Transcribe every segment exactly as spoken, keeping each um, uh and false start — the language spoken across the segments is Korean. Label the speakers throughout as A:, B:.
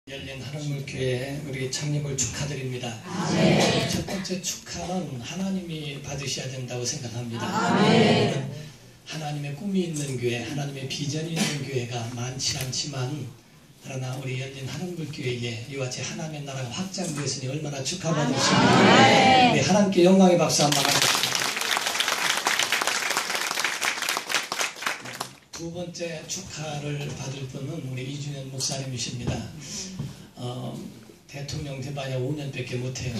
A: 열린 하나님교회 우리 창립을 축하드립니다.
B: 아멘.
A: 첫 번째 축하는 하나님이 받으셔야 된다고 생각합니다.
B: 아멘.
A: 하나님의 꿈이 있는 교회, 하나님의 비전이 있는 교회가 많지 않지만 그러나 우리 열린 하나님교회에 이와 같이 하나님의 나라가 확장되었으니 얼마나 축하받으십니까? 우리 하나님께 영광의 박수 한번 하겠습니다. 두 번째 축하를 받을 분은 우리 이준현 목사님이십니다. 어, 대통령 돼봐야 오 년밖에 못해요.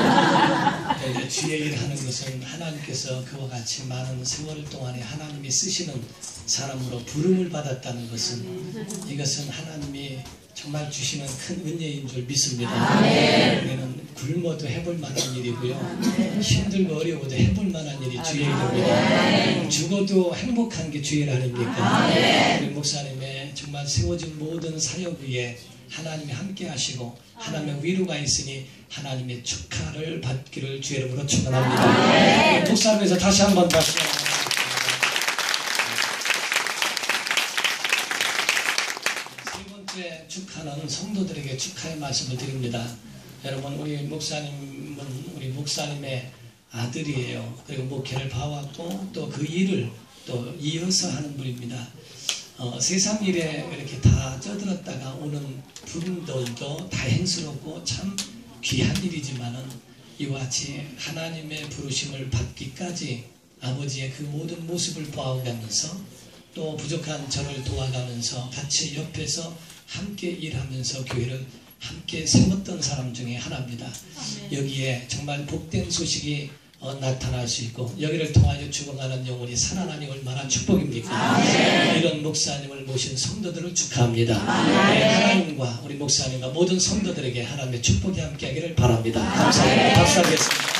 A: 주의 일을 하는 것은 하나님께서 그와 같이 많은 세월 동안에 하나님이 쓰시는 사람으로 부름을 받았다는 것은 이것은 하나님이 정말 주시는 큰 은혜인 줄 믿습니다. 우리는 굶어도 해볼 만한 일이고요. 힘들고 어려워도 해볼 만한 일이 주의 일입니다. 죽어도 행복한 게 주의 일 아닙니까? 우리 목사님의 정말 세워진 모든 사역 위에 하나님이 함께 하시고 하나님의 위로가 있으니 하나님의 축하를 받기를 주의 이름으로 축원합니다. 목사님에서 다시 한번 다시 세 번째 축하는 성도들에게 축하의 말씀을 드립니다. 여러분, 우리 목사님은 우리 목사님의 아들이에요. 그리고 목회를 봐왔고 또 그 일을 또 이어서 하는 분입니다. 어, 세상 일에 이렇게 다 쩌들었다가 오는 분들도 다행스럽고 참 귀한 일이지만은 이와 같이 하나님의 부르심을 받기까지 아버지의 그 모든 모습을 보아가면서 또 부족한 저를 도와가면서 같이 옆에서 함께 일하면서 교회를 함께 세웠던 사람 중에 하나입니다. 여기에 정말 복된 소식이 어, 나타날 수 있고 여기를 통하여 죽어가는 영혼이 살아나니 얼마나 축복입니까? 아멘. 이런 목사님을 모신 성도들을 축하합니다. 네, 하나님과 우리 목사님과 모든 성도들에게 하나님의 축복이 함께하기를 바랍니다. 감사합니다. 박수하겠습니다.